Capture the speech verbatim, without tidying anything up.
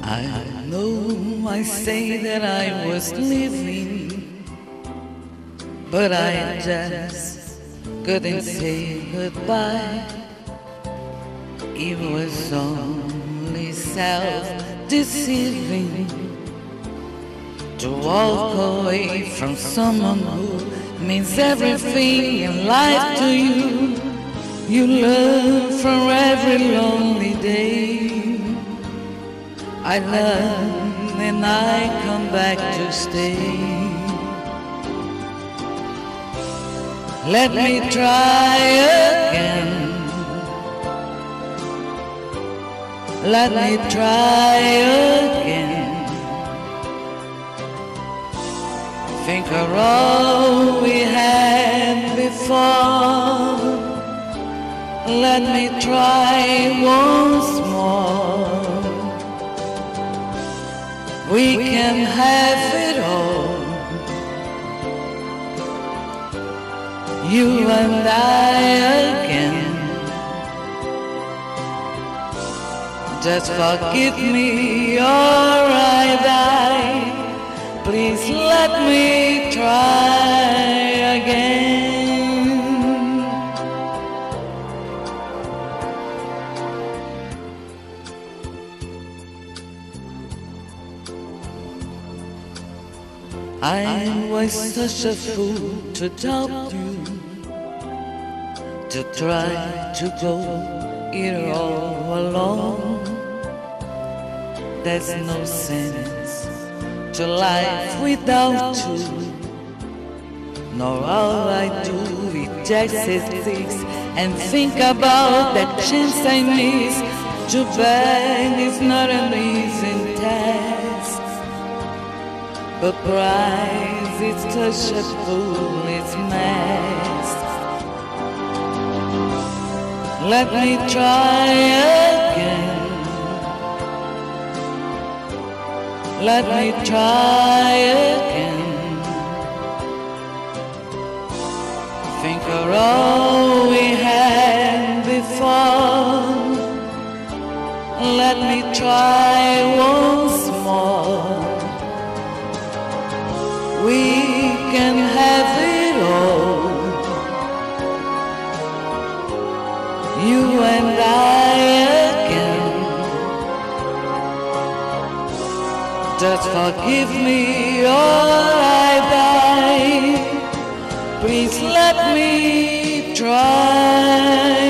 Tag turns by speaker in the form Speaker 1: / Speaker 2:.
Speaker 1: I know I say that I was leaving, but I just couldn't say goodbye. It was only self-deceiving to walk away from someone who means everything in life to you. You learn from every lonely day. I learn and I come back to stay. Let me try again. Let me try again. Think of all we had before. Let me try once more. We can have it all, you and I again. Just forgive me or I die. Please let me try again. I was such a fool to doubt you, to try to go it all alone. There's no sense to life without you, nor all I do is just exist and think about that chance I miss. Too bad it's not an easy task, but prize is such a foolish mask. Let me try again. Let me try again. Think of all we had before. Let me try once more. We can have it all, you and I again. Just forgive me or I die. Please let me try